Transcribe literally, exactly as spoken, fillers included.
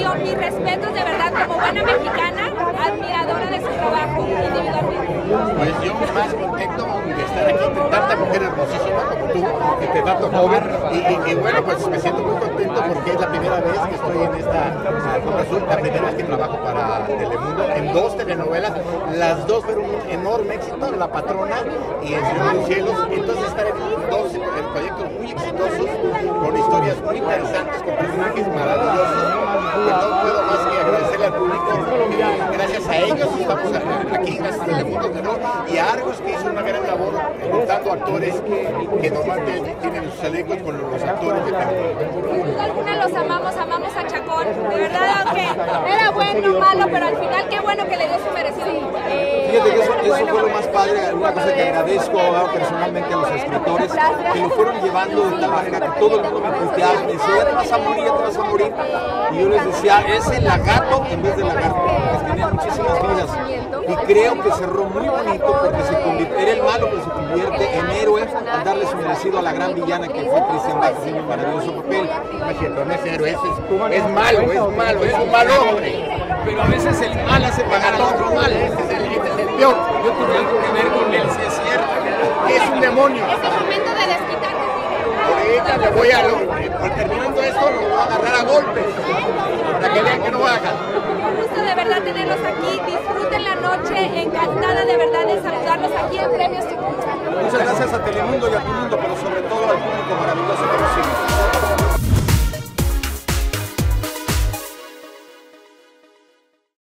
Mario, mis respetos de verdad como buena mexicana, admiradora de su trabajo individualmente. Pues yo más contento de estar aquí entre tanta mujer hermosísima como tú, entre tanto joven, y, y, y bueno, pues me siento muy contento porque es la primera vez que estoy en esta Zona Azul, la primera vez que trabajo para Telemundo, en dos telenovelas, las dos fueron un enorme éxito, La Patrona y El Señor de los Cielos, entonces estar en dos en proyectos muy exitosos, con historias muy interesantes, con personajes maravillosos, pues no puedo más que agradecerle al público, que gracias a ellos estamos aquí, gracias a Telemundo, ¿no? Y a Argos, que hizo una gran labor juntando actores que normalmente tienen sus elencos con los actores de Telemundo. Sin duda alguna los amamos, amamos a Chacón, de verdad, aunque era bueno, malo, pero al final qué bueno que le dio su merecido. Eh, Fíjate que eso, eso fue lo más padre, una cosa que agradezco personalmente a los escritores, que lo fueron llevando de tal manera que todo el mundo me puteaba, me decía, ya te vas a morir, ya te vas a morir, y yo les decía, es el lagarto en vez de lagarto, porque tenía muchísimas vidas, y creo que cerró muy bonito porque se convirtió, era el malo pero se convierte en héroe al darle su merecido a la gran villana que fue Cristian Bach, haciendo un maravilloso papel. No es cierto, no es héroe, es, es malo, es malo, es un mal hombre. Pero a veces el mal hace pagar al otro mal. Este es el, este es el peor. Yo tuve algo que ver con él, si es cierto. Es un demonio. Es el momento de desquitarse. Ahorita me voy a, lo, terminando esto, lo voy a agarrar a golpes, para que vean que no bajan. Un gusto de verdad tenerlos aquí, disfruten la noche, encantada de verdad de saludarlos aquí en Premios Tucumán. Muchas gracias a Telemundo y a tu mundo, pero sobre todo al público maravilloso que nos sigue.